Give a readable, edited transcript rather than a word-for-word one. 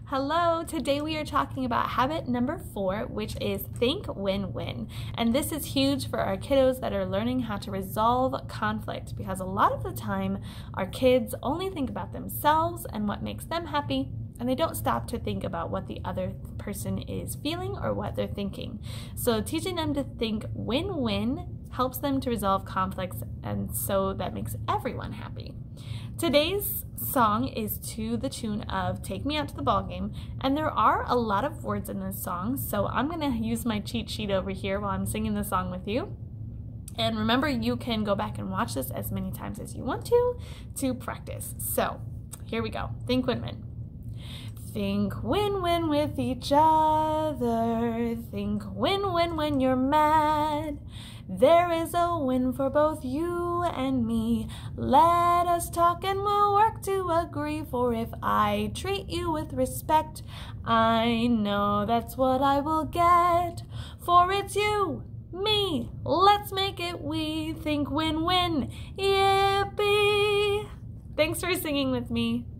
Hello, today we are talking about habit number 4, which is think win-win. And this is huge for our kiddos that are learning how to resolve conflict, because a lot of the time our kids only think about themselves and what makes them happy, and they don't stop to think about what the other person is feeling or what they're thinking. So teaching them to think win-win helps them to resolve conflicts, and so that makes everyone happy. Today's song is to the tune of Take Me Out to the Ballgame, and there are a lot of words in this song, so I'm going to use my cheat sheet over here while I'm singing the song with you. And remember, you can go back and watch this as many times as you want to practice. So here we go. Think win-win. Think win-win with each other. Think win-win when you're mad. There is a win for both you and me. Let us talk and we'll work to agree. For if I treat you with respect, I know that's what I will get. For it's you, me, let's make it we. Think win-win, yippee. Thanks for singing with me.